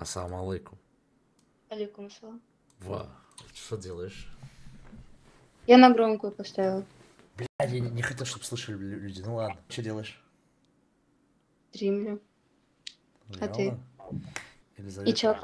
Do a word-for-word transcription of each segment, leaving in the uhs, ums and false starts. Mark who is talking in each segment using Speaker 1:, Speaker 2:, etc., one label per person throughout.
Speaker 1: Ассаламу алейкум.
Speaker 2: Алейкум ассалам.
Speaker 1: Ва, что делаешь?
Speaker 2: Я на громкую поставила.
Speaker 1: Блядь, я не, не хотел, чтобы слышали люди. Ну ладно, что делаешь?
Speaker 2: Стримлю. А ты?
Speaker 1: Елизавета.
Speaker 2: И чё?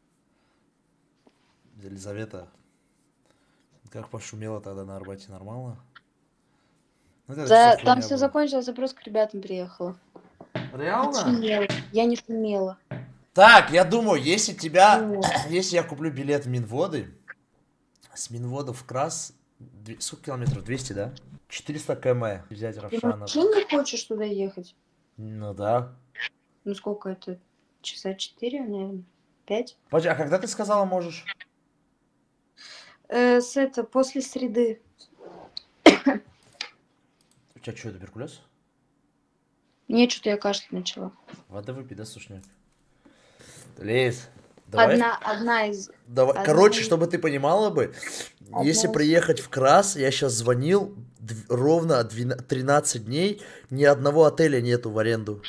Speaker 1: Елизавета. Как пошумела тогда на Арбате, нормально? Ну,
Speaker 2: Да, там все закончилось, я просто к ребятам приехала.
Speaker 1: Реально?
Speaker 2: Шумела. Я не шумела.
Speaker 1: Так, я думаю, если тебя,
Speaker 2: Шумела.
Speaker 1: если я куплю билет в Минводы, с Минводов в Крас, сколько километров? двести, да? четыреста километров взять
Speaker 2: Ты
Speaker 1: Равшана.
Speaker 2: вообще не хочешь туда ехать?
Speaker 1: Ну да.
Speaker 2: Ну сколько это? Часа четыре, наверное? Пять?
Speaker 1: Подожди, а когда ты сказала можешь?
Speaker 2: Э, с это, после среды.
Speaker 1: У тебя что, туберкулез?
Speaker 2: Не, что-то я кашлять начала.
Speaker 1: Вода выпей, да, сушняк? Лиз, давай.
Speaker 2: Одна, одна из...
Speaker 1: Давай.
Speaker 2: одна
Speaker 1: Короче,
Speaker 2: из...
Speaker 1: чтобы ты понимала бы,
Speaker 2: Одна
Speaker 1: если
Speaker 2: из...
Speaker 1: приехать в Крас, я сейчас звонил дв- ровно тринадцать дней, ни одного отеля нету в аренду.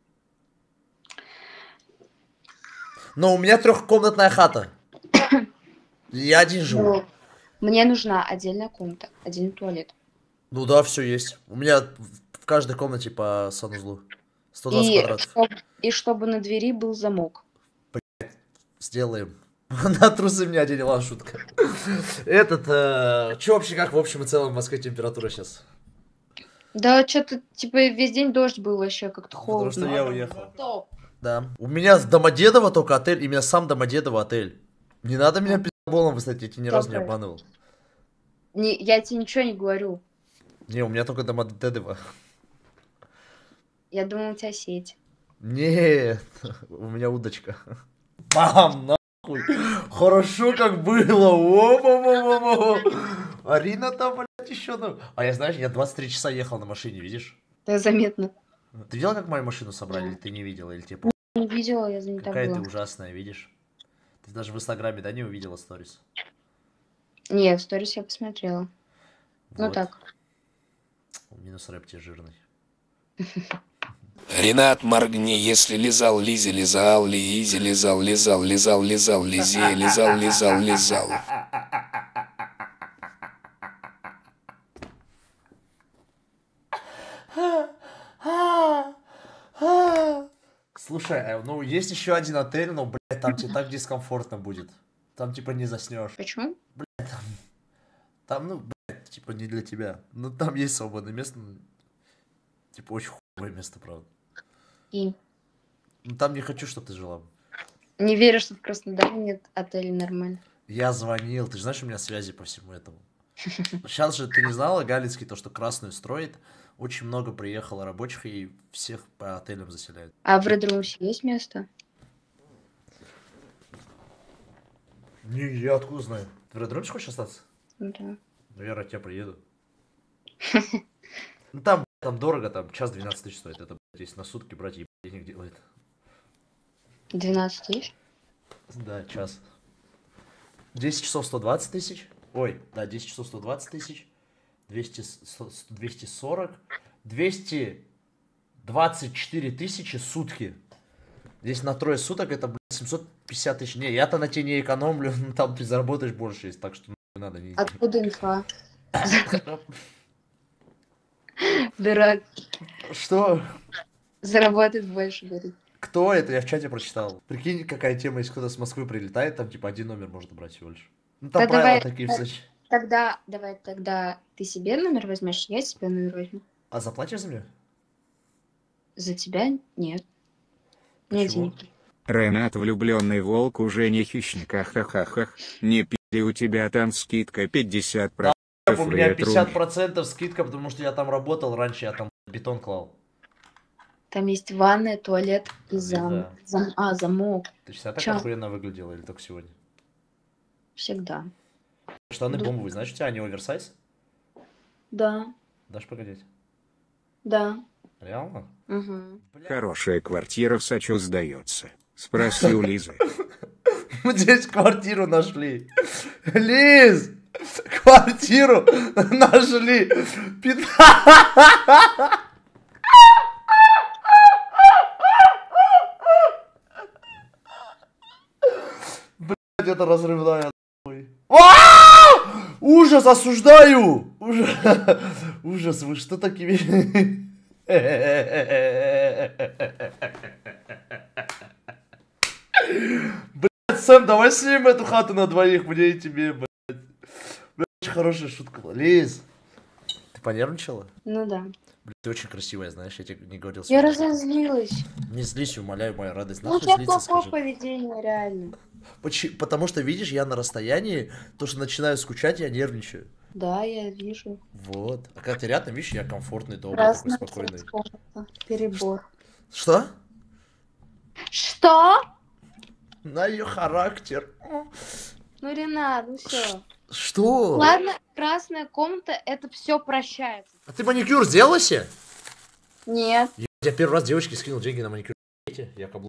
Speaker 1: Но у меня трехкомнатная хата. Я один живу.
Speaker 2: Ну, мне нужна отдельная комната, отдельный туалет.
Speaker 1: Ну да, все есть. У меня в каждой комнате по санузлу. сто двадцать
Speaker 2: И,
Speaker 1: квадратов.
Speaker 2: чтоб, и чтобы на двери был замок.
Speaker 1: Сделаем. На трусы мне одели, ладно, шутка. Этот, э, что вообще, как в общем и целом в Москве температура сейчас?
Speaker 2: Да, что-то, типа, весь день дождь был вообще, как-то холодно.
Speaker 1: Потому что я уехал. Да. У меня с Домодедово только отель, именно сам Домодедово отель. Не надо меня пиздоболом выставить, я тебя ни разу не обманывал.
Speaker 2: Не, я тебе ничего не говорю.
Speaker 1: Не, у меня только Домодедово.
Speaker 2: Я думал, у тебя сеть.
Speaker 1: Нет, у меня удочка. Бам, нахуй. Хорошо как было. О-о-о-о-о. Арина там, блядь, еще там. А я, знаешь, я двадцать три часа ехал на машине, видишь?
Speaker 2: Да, заметно.
Speaker 1: Ты видела, как мою машину собрали, или ты не видела, или тебе?
Speaker 2: Не видела, я занята
Speaker 1: Какая
Speaker 2: была.
Speaker 1: ты ужасная, видишь? Ты даже в Инстаграме, да, не увидела сторис?
Speaker 2: Не, в сторис я посмотрела. Вот. Ну так.
Speaker 1: Минус рэп тебе жирный.
Speaker 3: Ренат, моргни, если лизал, Лизе, лизал, Лизе, лизал, лизал, лизал, лизал, Лизе, лизал, лизал, лизал.
Speaker 1: Слушай, ну есть еще один отель, но, блядь, там тебе так дискомфортно будет. Там, типа, не заснешь.
Speaker 2: Почему?
Speaker 1: Блядь, там, там, ну, блядь, типа, не для тебя. Ну, там есть свободное место, но, типа, очень хуевое место, правда.
Speaker 2: И?
Speaker 1: Ну, там не хочу, чтобы ты жила.
Speaker 2: Не верю, что в Краснодаре нет отеля нормально.
Speaker 1: Я звонил, ты же знаешь, у меня связи по всему этому. Сейчас же ты не знала, Галицкий, то, что Красную строит, очень много приехало рабочих и всех по отелям заселяют.
Speaker 2: А в Red Rooms есть место?
Speaker 1: Не, я откуда знаю? Ты в Red Rooms хочешь остаться?
Speaker 2: Да.
Speaker 1: Ну, я ради тебя приеду. Ну, там, там дорого, там, час двенадцать тысяч стоит. Это, блядь, если на сутки брать, ебать, денег делает.
Speaker 2: двенадцать тысяч?
Speaker 1: Да, час. десять часов сто двадцать тысяч. Ой, да, десять часов сто двадцать тысяч. двести, двести сорок. двести двадцать четыре тысячи сутки. Здесь на трое суток это, блядь, семьсот пятьдесят тысяч. Не, я-то на тебе не экономлю, там ты заработаешь больше, есть, так что ну, надо не...
Speaker 2: Откуда инфа? Дурак.
Speaker 1: Что?
Speaker 2: Заработает больше, говорит.
Speaker 1: Кто это? Я в чате прочитал. Прикинь, какая тема, если кто-то с Москвы прилетает, там типа один номер можно брать всего лишь. Ну там
Speaker 2: Да
Speaker 1: правила
Speaker 2: давай,
Speaker 1: такие
Speaker 2: да,
Speaker 1: все.
Speaker 2: Тогда, давай, тогда ты себе номер возьмешь, я себе номер возьму.
Speaker 1: А заплатишь за меня?
Speaker 2: За тебя нет. Нет
Speaker 1: Почему?
Speaker 2: денег.
Speaker 4: Ренат, влюбленный волк, уже не хищник, ахахахах. Не пи***ли, у тебя там скидка пятьдесят процентов.
Speaker 1: У меня пятьдесят процентов скидка, потому что я там работал раньше, я там бетон клал.
Speaker 2: Там есть ванная, туалет и
Speaker 1: Да.
Speaker 2: зам... зам... А, замок.
Speaker 1: Ты всегда так
Speaker 2: Чё?
Speaker 1: охуенно выглядела или только сегодня?
Speaker 2: Всегда.
Speaker 1: Штаны
Speaker 2: Да.
Speaker 1: бомбовые, знаешь, у тебя они оверсайз?
Speaker 2: Да,
Speaker 1: Дашь погодить?
Speaker 2: да.
Speaker 1: Реально?
Speaker 2: Угу.
Speaker 4: Хорошая квартира в Сочи сдается. Спроси у Лизы.
Speaker 1: Мы здесь квартиру нашли. Лиз! Квартиру нашли. Пи***. это разрывная. А! Ужас, осуждаю! Ужас, ужас, вы что такими... Блядь, Сэм, давай снимем эту хату на двоих, мне и тебе, блядь. Блядь, очень хорошая шутка была. Лиз, ты понервничала?
Speaker 2: Ну да.
Speaker 1: Блядь, ты очень красивая, знаешь, я тебе не говорил.
Speaker 2: Я разозлилась.
Speaker 1: Не злись, умоляю, моя радость.
Speaker 2: Ну, у тебя плохое поведение, реально.
Speaker 1: Почему? Потому что, видишь, я на расстоянии, то, что начинаю скучать, я нервничаю.
Speaker 2: Да, я вижу.
Speaker 1: Вот. А когда ты рядом, видишь, я комфортный, добрый, такой спокойный.
Speaker 2: Перебор.
Speaker 1: Что?
Speaker 2: Что?
Speaker 1: На ее характер.
Speaker 2: Ну, Ренат, ну все.
Speaker 1: Что?
Speaker 2: Ладно, красная комната, это все прощается.
Speaker 1: А ты маникюр сделала себе?
Speaker 2: Нет.
Speaker 1: Я первый раз девочке скинул деньги на маникюр. Я каблук.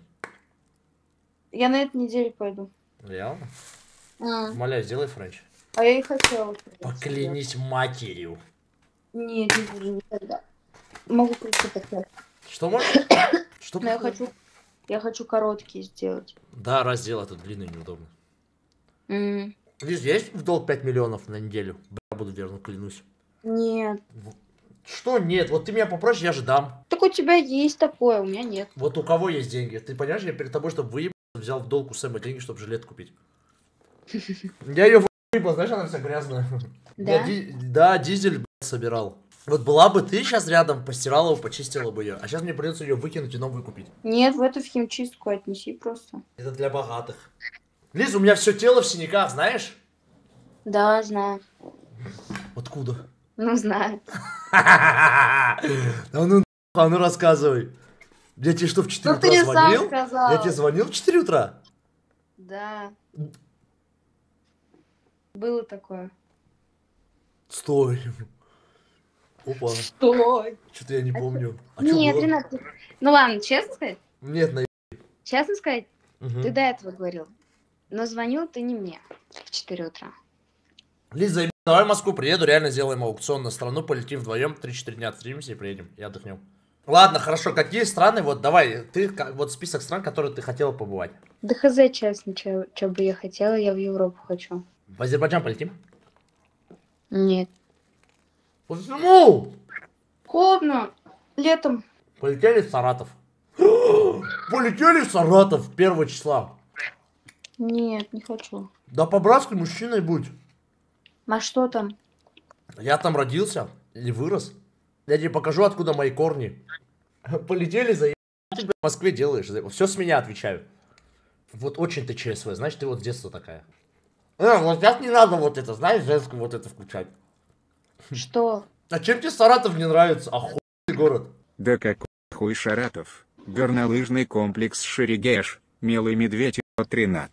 Speaker 2: Я на этой неделе пойду.
Speaker 1: Реально?
Speaker 2: А,
Speaker 1: Умоляю, сделай френч.
Speaker 2: а я и хотела.
Speaker 1: Поклянись матерью.
Speaker 2: Нет, не буду никогда. Могу прийти тогда.
Speaker 1: Что можешь? Что?
Speaker 2: Но я хочу, я хочу короткие сделать.
Speaker 1: Да, раз сделай, тут длинный неудобно.
Speaker 2: М.
Speaker 1: Лиз, есть в долг пять миллионов на неделю? Бля, буду верно, клянусь.
Speaker 2: Нет.
Speaker 1: Что нет? Вот ты меня попросишь, я же дам.
Speaker 2: Так у тебя есть такое, у меня нет.
Speaker 1: Вот у кого есть деньги? Ты понимаешь, я перед тобой, чтобы выебаться, взял в долг у Сэма деньги, чтобы жилет купить. Я ее выебал, знаешь, она вся грязная.
Speaker 2: Да?
Speaker 1: Я ди- да, дизель, блядь, собирал. Вот была бы ты сейчас рядом, постирала его, почистила бы ее. А сейчас мне придется ее выкинуть и новую купить.
Speaker 2: Нет, в эту в химчистку отнеси просто.
Speaker 1: Это для богатых. Лиз, у меня все тело в синяках, знаешь?
Speaker 2: Да, знаю.
Speaker 1: Откуда?
Speaker 2: Ну, знаю.
Speaker 1: А ну, а ну рассказывай. Я тебе что, в четыре
Speaker 2: Ну,
Speaker 1: утра
Speaker 2: ты сам
Speaker 1: звонил?
Speaker 2: сказал.
Speaker 1: Я тебе звонил в четыре утра?
Speaker 2: Да. Было такое.
Speaker 1: Стой. Опа.
Speaker 2: Стой.
Speaker 1: Что-то я не помню. А чё
Speaker 2: Нет,
Speaker 1: было?
Speaker 2: Ренат, ты- ну ладно, честно сказать?
Speaker 1: Нет, на...
Speaker 2: Честно сказать,
Speaker 1: Мгм.
Speaker 2: ты до этого говорил. Но звонил ты не мне в четыре утра.
Speaker 1: Лиз, заеб- давай в Москву приеду, реально сделаем аукцион на страну, полетим вдвоем, три-четыре дня отстримимся и приедем, и отдохнем. Ладно, хорошо, какие страны, вот давай, ты, ка- вот список стран, которые ты хотела побывать.
Speaker 2: Да хз, честно, что бы я хотела, я в Европу хочу.
Speaker 1: В Азербайджан полетим?
Speaker 2: Нет.
Speaker 1: Почему?
Speaker 2: Холодно. Летом.
Speaker 1: Полетели в Саратов. Полетели в Саратов первого числа.
Speaker 2: Нет, не хочу.
Speaker 1: Да по-братски мужчиной будь.
Speaker 2: А что там?
Speaker 1: Я там родился или вырос. Я тебе покажу, откуда мои корни. Полетели за ты, блядь, в Москве делаешь. Все с меня отвечаю. Вот очень ты ЧСВ, значит, ты вот с детства такая. Э, вот сейчас не надо вот это, знаешь, женскую вот это включать.
Speaker 2: Что?
Speaker 1: А чем тебе Саратов не нравится? Охуенный город.
Speaker 4: Да какой хуй Шаратов. Горнолыжный комплекс Шерегеш. Милый медведь от Ренат.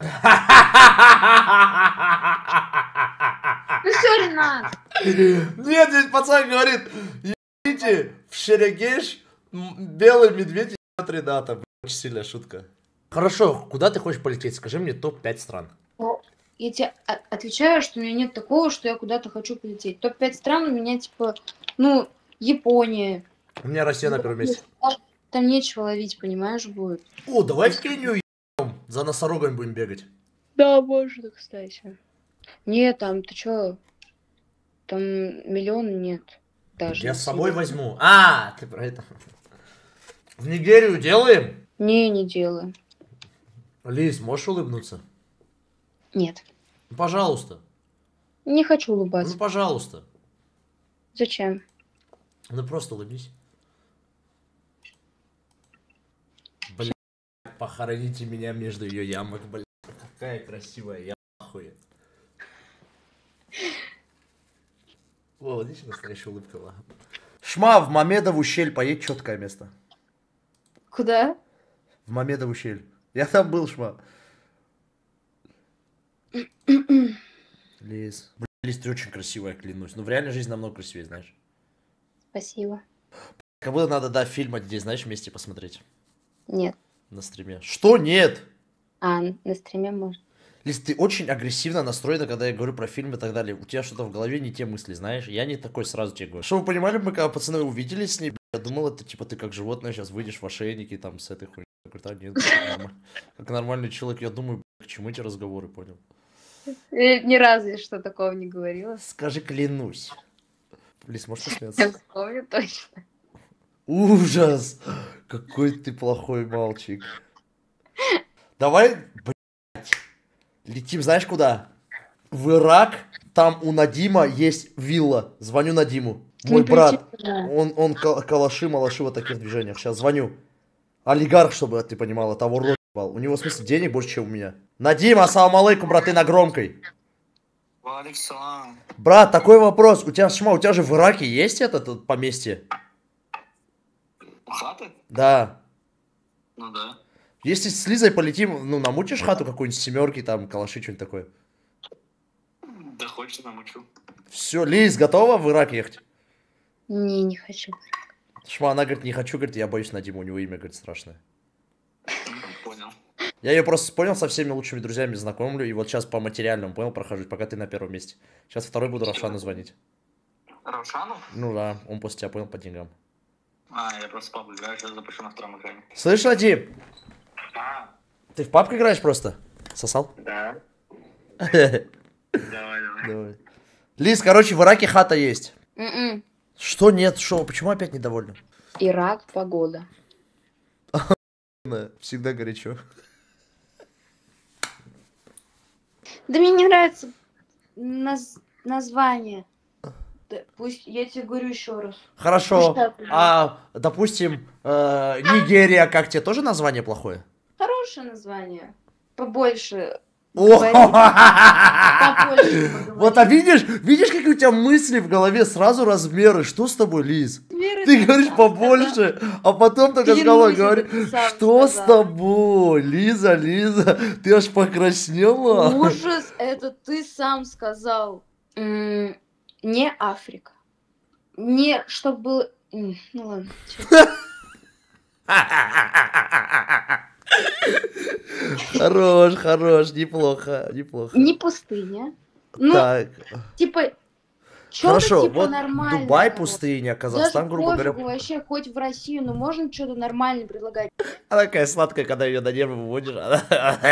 Speaker 2: Ну все, Ренат.
Speaker 1: Нет, здесь пацан говорит, ебите в Шерегеш белый медведь от Рената. Очень сильная шутка. Хорошо, куда ты хочешь полететь? Скажи мне топ пять стран.
Speaker 2: Я тебе о- отвечаю, что у меня нет такого, что я куда-то хочу полететь. топ пять стран у меня, типа, ну, Япония.
Speaker 1: У меня Россия на первом месте.
Speaker 2: Там нечего ловить, понимаешь, будет.
Speaker 1: О, давай в Кению ебем. За носорогами будем бегать.
Speaker 2: Да, можно, кстати. Нет, там, ты чё? Там миллиона нет. Даже.
Speaker 1: Я
Speaker 2: на
Speaker 1: с собой
Speaker 2: съемку.
Speaker 1: возьму. А, ты про это. В Нигерию делаем?
Speaker 2: Не, не делаю.
Speaker 1: Лиз, можешь улыбнуться?
Speaker 2: Нет.
Speaker 1: Ну, пожалуйста.
Speaker 2: Не хочу
Speaker 1: Ну,
Speaker 2: улыбаться.
Speaker 1: пожалуйста.
Speaker 2: Зачем?
Speaker 1: Ну, просто улыбнись. Блин, похороните меня между ее ямок, блин. Какая красивая, я охуе. О, вот здесь настоящая улыбка была. Шма, в Мамедову щель поедь, четкое место.
Speaker 2: Куда?
Speaker 1: В Мамедову щель. Я там был, Шма. Лиз. Блин, Лиз, ты очень красивая, клянусь. Ну, в реальной жизни намного красивее, знаешь.
Speaker 2: Спасибо.
Speaker 1: Как будто надо, да, фильм здесь, знаешь, вместе посмотреть.
Speaker 2: Нет.
Speaker 1: На стриме. Что нет?
Speaker 2: А, на стриме можно.
Speaker 1: Лиз, ты очень агрессивно настроена, когда я говорю про фильм и так далее. У тебя что-то в голове не те мысли, знаешь? Я не такой сразу тебе говорю. Что вы понимали, мы когда пацаны увиделись с ней, я думал, это типа ты как животное сейчас выйдешь в ошейнике там с этой хуйней. Как, нет, как, норм... как нормальный человек. Я думаю, К чему эти разговоры, понял?
Speaker 2: Я ни разу я что такого не говорила.
Speaker 1: Скажи, клянусь. Лиз, можешь
Speaker 2: Я
Speaker 1: посмеяться?
Speaker 2: вспомню точно.
Speaker 1: Ужас! Какой ты плохой мальчик. Давай, блядь, летим знаешь куда? В Ирак. Там у Надима есть вилла. Звоню Надиму. Мой
Speaker 2: Ну,
Speaker 1: брат.
Speaker 2: прикинь, да.
Speaker 1: Он, он кал- калаши, малаши в таких движениях. Сейчас звоню. Олигарх, чтобы ты понимала, того рот ебал. У него, в смысле, денег больше, чем у меня. Надим, ассаламу алейкум, брат, ты на громкой.
Speaker 5: Валиксалам.
Speaker 1: Брат, такой вопрос. У тебя, шма, у тебя же в Ираке есть это тут поместье?
Speaker 5: Хаты?
Speaker 1: Да.
Speaker 5: Ну да.
Speaker 1: Если с Лизой полетим, ну, намутишь хату какую-нибудь, семерки, там, калаши, что-нибудь такое.
Speaker 5: Да хочешь, намучу.
Speaker 1: Все, Лиз, готова в Ирак ехать?
Speaker 2: Не, не хочу.
Speaker 1: Шма, она говорит, не хочу, говорит, я боюсь Надиму, у него имя, говорит, страшное.
Speaker 5: Понял.
Speaker 1: Я ее просто понял, со всеми лучшими друзьями знакомлю, и вот сейчас по материальному, понял, прохожусь, пока ты на первом месте. Сейчас второй буду Равшану звонить.
Speaker 5: Равшану?
Speaker 1: Ну да, он после тебя понял по деньгам.
Speaker 5: А, я просто папу играю, сейчас запущу на втором экране.
Speaker 1: Слышь, Надим,
Speaker 5: А,
Speaker 1: ты в папку играешь просто? Сосал?
Speaker 5: да. Давай, давай.
Speaker 1: Давай. Лиз, короче, в Ираке хата есть.
Speaker 2: М-м.
Speaker 1: Что нет, что, почему опять недовольна?
Speaker 2: Ирак, погода.
Speaker 1: Всегда горячо.
Speaker 2: Да мне не нравится наз- название. Да, пусть я тебе говорю еще раз.
Speaker 1: Хорошо,
Speaker 2: Пусть так,
Speaker 1: а, допустим, э, Нигерия, как тебе, тоже название плохое?
Speaker 2: Хорошее название. Побольше.
Speaker 1: О,
Speaker 2: говори. Побольше поговори.
Speaker 1: вот, а видишь, видишь, какие у тебя мысли в голове, сразу размеры, что с тобой, Лиз?
Speaker 2: Веры
Speaker 1: Ты говоришь
Speaker 2: сам
Speaker 1: побольше, а потом только с
Speaker 2: Клянусь,
Speaker 1: головой
Speaker 2: это
Speaker 1: говоришь,
Speaker 2: ты сам
Speaker 1: что с
Speaker 2: сказал.
Speaker 1: тобой, Лиза, Лиза, ты аж покраснела?
Speaker 2: Ужас, это ты сам сказал. М, Не Африка. Не, чтобы было... М, Ну ладно. чё.
Speaker 1: Хорош, хорош, неплохо, неплохо.
Speaker 2: Не пустыня. Ну,
Speaker 1: Так,
Speaker 2: типа, что-то
Speaker 1: хорошо,
Speaker 2: типа
Speaker 1: вот
Speaker 2: нормальное.
Speaker 1: Дубай
Speaker 2: короче.
Speaker 1: пустыня,
Speaker 2: Даже
Speaker 1: Казахстан, грубо
Speaker 2: пофигу
Speaker 1: говоря.
Speaker 2: вообще, хоть в Россию, но можно что-то нормальное предлагать.
Speaker 1: Она такая сладкая, когда ее на нервы выводишь. Она-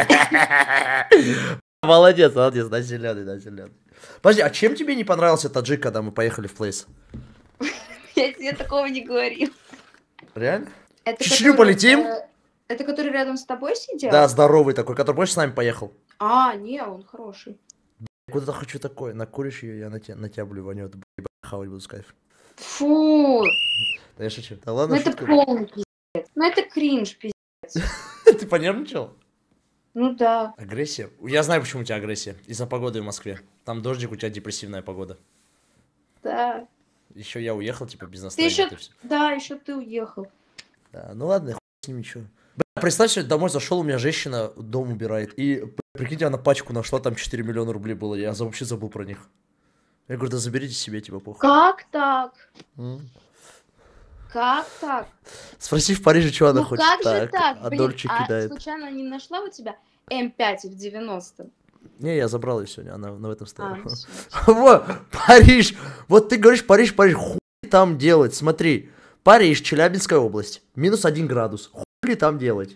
Speaker 1: Молодец, молодец, да, зеленый, да, зеленый. Подожди, а чем тебе не понравился таджик, когда мы поехали в Плейс?
Speaker 2: Я тебе такого не говорил.
Speaker 1: Реально?
Speaker 2: Это
Speaker 1: Чечню
Speaker 2: который,
Speaker 1: полетим?
Speaker 2: э, Это который рядом с тобой сидел?
Speaker 1: Да, здоровый такой, который больше с нами поехал.
Speaker 2: А, не, он хороший.
Speaker 1: Куда-то хочу такой, накуришь ее, я на тебя, на тебя блюванет, ебать, хавать буду с кайфом.
Speaker 2: Фу,
Speaker 1: Да я шучу. Да
Speaker 2: ну
Speaker 1: ладно,
Speaker 2: это
Speaker 1: шутка.
Speaker 2: полный пиздец. Ну это кринж, пиздец.
Speaker 1: Ты понервничал?
Speaker 2: Ну да.
Speaker 1: Агрессия? Я знаю, почему у тебя агрессия. Из-за погоды в Москве. Там дождик, у тебя депрессивная погода.
Speaker 2: Да.
Speaker 1: Еще я уехал, типа, без
Speaker 2: Ты
Speaker 1: настроения.
Speaker 2: еще,
Speaker 1: ты всё.
Speaker 2: да, еще ты уехал.
Speaker 1: Да, ну ладно, хуй с ним ничего. Бля, представь, что домой зашел, у меня женщина дом убирает. И, прикиньте, она пачку нашла, там четыре миллиона рублей было. Я за- вообще забыл про них. Я говорю, да заберите себе, типа, похуй.
Speaker 2: Как так?
Speaker 1: М.
Speaker 2: Как так?
Speaker 1: Спроси в Париже, что она
Speaker 2: Ну
Speaker 1: хочет.
Speaker 2: как же так?
Speaker 1: А
Speaker 2: Блин,
Speaker 1: Дольче
Speaker 2: а
Speaker 1: кидает.
Speaker 2: случайно не нашла у тебя эм пять в девяностом?
Speaker 1: Не, я забрал ее сегодня, она, она в этом
Speaker 2: А,
Speaker 1: стояла.
Speaker 2: ну всё.
Speaker 1: Вот, Париж. Вот ты говоришь Париж, Париж, хуй там делать. Смотри, Париж, Челябинская область, минус один градус. Хуй там делать?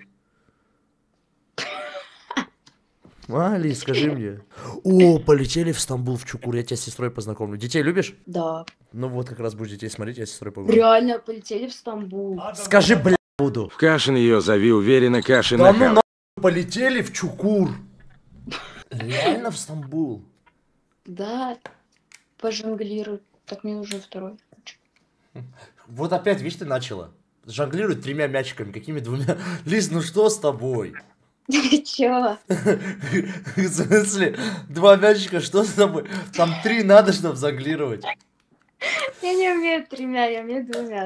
Speaker 1: А, Лиз, скажи мне. О, полетели в Стамбул, в Чукур, я тебя с сестрой познакомлю. Детей любишь?
Speaker 2: Да.
Speaker 1: Ну вот, как раз будешь детей смотреть, я с сестрой поговорю.
Speaker 2: Реально полетели в Стамбул.
Speaker 1: Скажи, бля, буду.
Speaker 4: В Кашин ее зови уверенно, Кашин
Speaker 1: Да ну
Speaker 4: нахал.
Speaker 1: нахуй, полетели в Чукур. Реально в Стамбул.
Speaker 2: Да. Пожонглируй. Так мне нужен второй.
Speaker 1: Вот опять, видишь, ты начала. Жонглирует тремя мячиками, какими двумя. Лиз, ну что с тобой?
Speaker 2: Чё?
Speaker 1: В смысле, два мячика, что с тобой? Там три надо, чтобы жонглировать.
Speaker 2: Я не умею тремя, я умею двумя.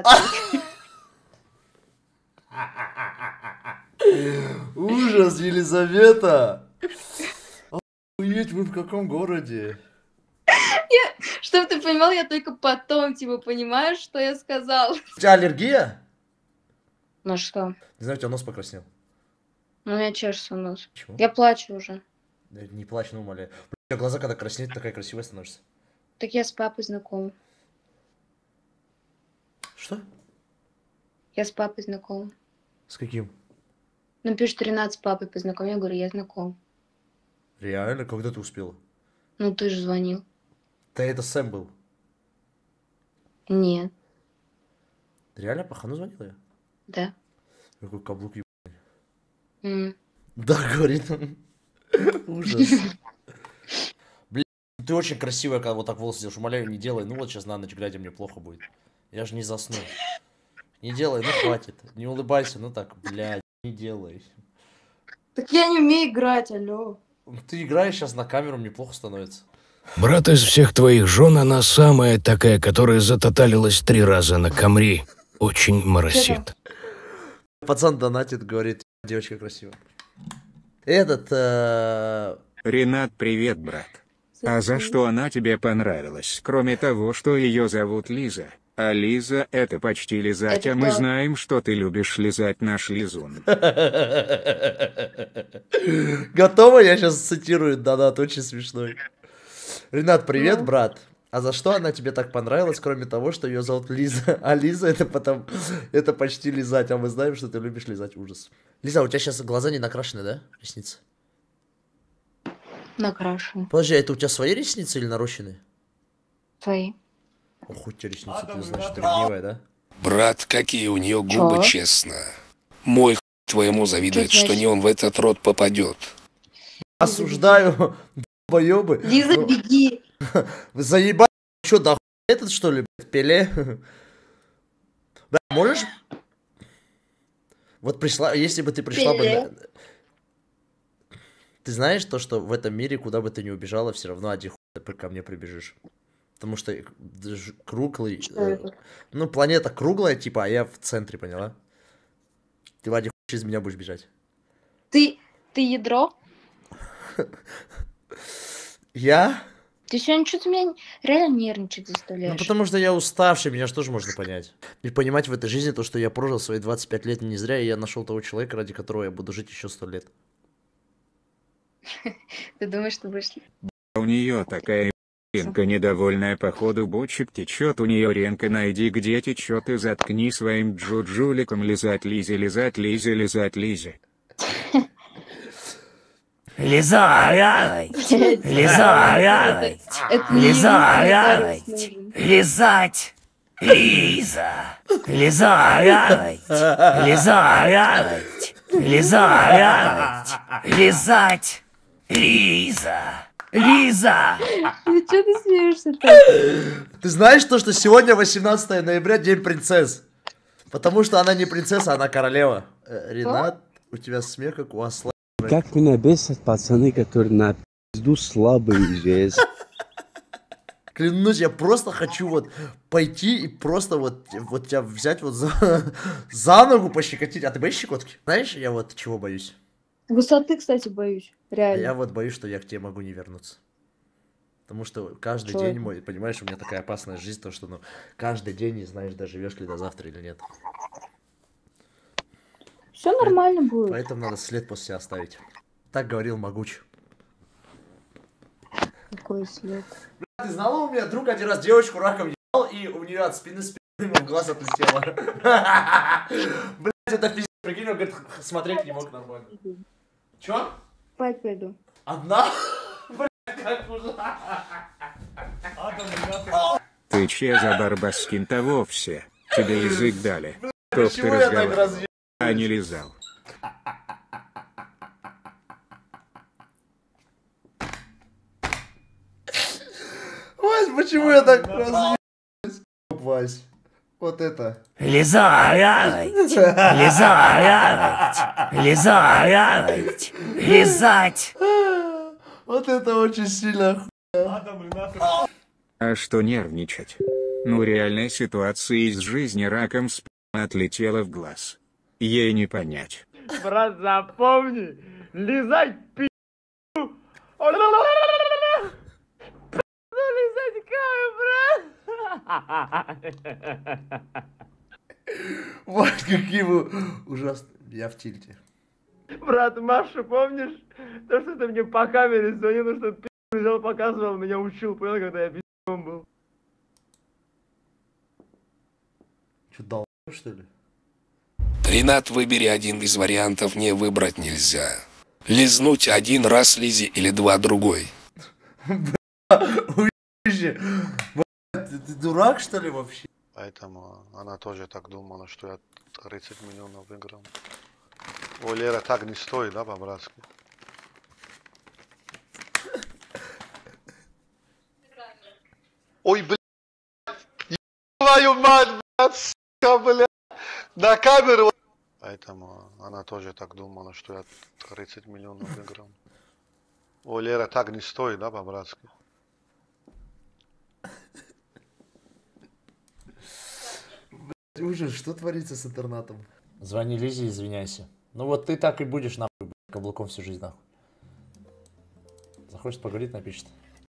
Speaker 1: Ужас, Елизавета. Охуеть, вы в каком городе?
Speaker 2: Чтоб ты понимал, я только потом, типа, понимаю, что я сказал.
Speaker 1: У тебя аллергия?
Speaker 2: Ну что?
Speaker 1: Не знаю, у тебя нос покраснел.
Speaker 2: Ну, у меня чешется нос.
Speaker 1: Почему?
Speaker 2: Я плачу уже.
Speaker 1: Да не плачь, ну умоляю. У тебя глаза, когда краснеют, такая красивая становишься.
Speaker 2: Так я с папой знакома.
Speaker 1: Что?
Speaker 2: Я с папой знакома.
Speaker 1: С каким?
Speaker 2: Ну, пишет тринадцать с папой познакомил, я говорю, я знаком.
Speaker 1: Реально? Когда ты успела?
Speaker 2: Ну, ты же звонил.
Speaker 1: Да это Сэм был.
Speaker 2: Нет,
Speaker 1: Реально пахану звонила я?
Speaker 2: да.
Speaker 1: Какой каблук еб...
Speaker 2: М.
Speaker 1: Да, говорит он. Ужас. Блин, ты очень красивая, когда вот так волосы делаешь. Умоляю, не делай. Ну вот сейчас на ночь глядя мне плохо будет. Я же не засну. Не делай, ну хватит. Не улыбайся, ну так, блядь, не делай.
Speaker 2: Так я не умею играть, алло.
Speaker 1: Ты играешь сейчас на камеру, мне плохо становится.
Speaker 3: Брат, из всех твоих жен она самая такая, которая затоталилась три раза на камри. Очень моросит.
Speaker 1: Пацан донатит, говорит, девочка красивая. Этот... э,
Speaker 4: Ренат, привет, брат. А за что она тебе понравилась, кроме того, что ее зовут Лиза? А Лиза — это почти лизать,
Speaker 2: Это
Speaker 4: а мы
Speaker 2: кто?
Speaker 4: знаем, что ты любишь лизать наш лизун.
Speaker 1: Готово? Я сейчас цитирую донат, очень смешной. Ренат, привет,
Speaker 2: Ну?
Speaker 1: брат. А за что она тебе так понравилась, кроме того, что ее зовут Лиза? А Лиза это потом... Это почти лизать, а мы знаем, что ты любишь лизать. Ужас. Лиза, у тебя сейчас глаза не накрашены, да? Ресницы?
Speaker 2: Накрашены.
Speaker 1: Подожди, а это у тебя свои ресницы или нарощенные?
Speaker 2: Твои.
Speaker 1: Ох, у тебя ресницы, ты знаешь, ты ревнивая, да?
Speaker 3: Брат, какие у нее губы,
Speaker 2: Чё?
Speaker 3: честно. Мой хуй твоему завидует,
Speaker 2: Чё
Speaker 3: что
Speaker 2: значит?
Speaker 3: не он в этот рот попадет.
Speaker 1: Осуждаю, долбоёбы.
Speaker 2: Лиза,
Speaker 1: Ну,
Speaker 2: беги.
Speaker 1: Вы заебали, что, да хуй этот, что ли, блядь, Пеле? Бля, можешь... Вот пришла, если бы ты пришла бы...
Speaker 2: Пеле.
Speaker 1: на- Ты знаешь то, что в этом мире, куда бы ты ни убежала, все равно один хуй ты ко мне прибежишь. Потому что ж- круглый...
Speaker 2: Что
Speaker 1: э,
Speaker 2: это?
Speaker 1: Ну, планета круглая, типа, а я в центре, поняла? Ты в один хуй через меня будешь бежать.
Speaker 2: Ты, ты ядро?
Speaker 1: Я?
Speaker 2: Ты сегодня что-то меня реально нервничать
Speaker 1: Ну,
Speaker 2: заставляешь.
Speaker 1: потому что я уставший, меня же тоже можно понять. И понимать в этой жизни то, что я прожил свои двадцать пять лет не зря, и я нашел того человека, ради которого я буду жить еще сто лет.
Speaker 2: Ты думаешь, что будешь...
Speaker 4: У нее такая ренка недовольная, походу бочек течет, у нее ренка, найди где течет и заткни своим джуджуликом лизать Лизе, лизать Лизе, лизать Лизе.
Speaker 6: Лизать, лизать,
Speaker 2: Это не
Speaker 6: Лиза,
Speaker 2: Лиза, это нужен.
Speaker 6: лизать, Лиза, лизать, лизать, лизать, лизать, Лиза, Лиза.
Speaker 2: Ну что ты смеешься-то?
Speaker 1: Ты знаешь то, что сегодня восемнадцатое ноября, день принцесс? Потому что она не принцесса, она королева. Э, Ренат, у тебя смех, как у осла.
Speaker 7: Как меня бесят пацаны, которые на пизду слабые жесть.
Speaker 1: Клянусь, я просто хочу вот пойти и просто вот, вот тебя взять вот за, за ногу пощекотить. А ты боишься щекотки? Знаешь, я вот чего боюсь?
Speaker 2: Высоты, кстати, боюсь.
Speaker 1: А
Speaker 2: Реально.
Speaker 1: я вот боюсь, что я к тебе могу не вернуться. Потому что каждый
Speaker 2: Чё
Speaker 1: день
Speaker 2: это?
Speaker 1: мой, понимаешь, у меня такая опасная жизнь, то что ну каждый день не знаешь, доживешь ли до завтра или нет.
Speaker 2: Все нормально будет.
Speaker 1: Поэтому надо след после себя оставить. Так говорил Могуч.
Speaker 2: Какой след.
Speaker 1: Ты знала, у меня друг один раз девочку раком ебал, и у нее от спины спины ему в глаз отлетело. Блять, это пиздец. Прикинь, он говорит, смотреть не мог нормально. Чё?
Speaker 2: Спать пойду.
Speaker 1: Одна? Блять, как ужасно.
Speaker 4: Ты че за барбаскин-то вовсе? Тебе язык дали. Чтоб ты
Speaker 1: Почему я так
Speaker 4: разговаривал,
Speaker 1: разъебал?
Speaker 4: а не лизал.
Speaker 1: Вась, почему я так разъебался? Вась, вот это.
Speaker 6: Лизать, лизать, лизать, лизать.
Speaker 1: Вот это очень сильно.
Speaker 4: А что нервничать? Ну реальная ситуация из жизни раком сперма отлетела в глаз. Ей не понять.
Speaker 8: Брат, запомни, лизать пи***. Лизать каю, брат.
Speaker 1: Вот какие вы ужасные. Я в тильте.
Speaker 8: Брат, Машу, помнишь? То, что ты мне по камере звонил, что ты пи*** взял, показывал, меня учил, понял, когда я пи***м был.
Speaker 1: Че, дал, что ли?
Speaker 3: Ренат, выбери один из вариантов, не выбрать нельзя. Лизнуть один раз Лизе или два другой?
Speaker 1: Уебище. Ты, ты дурак, что ли, вообще?
Speaker 9: Поэтому она тоже так думала, что я тридцать миллионов выиграл. Ой, Лера, так не стоит, да, по-братски? Ой, блядь, твою мать, блядь, сука, блядь, на камеру. Поэтому она тоже так думала, что я тридцать миллионов выиграл. Ой, Лера, так не стоит, да, по-братски?
Speaker 1: Ужас, что творится с интернатом? Звони Лизе, извиняйся. Ну вот ты так и будешь нахуй, каблуком всю жизнь нахуй. Захочет поговорить, напишет.